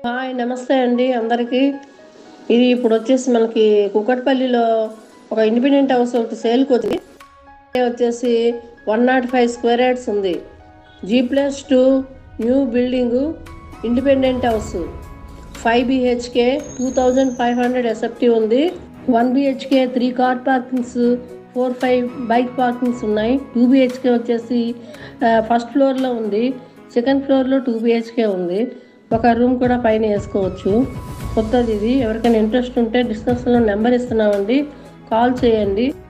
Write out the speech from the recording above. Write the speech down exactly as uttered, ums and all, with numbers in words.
Hi నమస్తే అండి అందరికీ. ఇది ఇప్పుడు వచ్చేసి మనకి కుకట్పల్లిలో ఒక ఇండిపెండెంట్ హౌస్ ఒకటి సేల్కి వచ్చింది. వచ్చేసి one not five square yards ఉంది. G plus two new building independent house five BHK two thousand five hundred SFT ఉంది. One BHK three car parkings four five bike parkings ఉన్నాయి. టూ బిహెచ్కే వచ్చేసి first ఫ్లోర్లో ఉంది. Second ఫ్లోర్లో two BHK ఉంది. ఒక room కూడా పైన వేసుకోవచ్చు. కొత్తది ఇది. ఎవరికైనా ఇంట్రెస్ట్ ఉంటే డిస్క్రిప్షన్లో నెంబర్ ఇస్తున్నామండి, కాల్ చేయండి.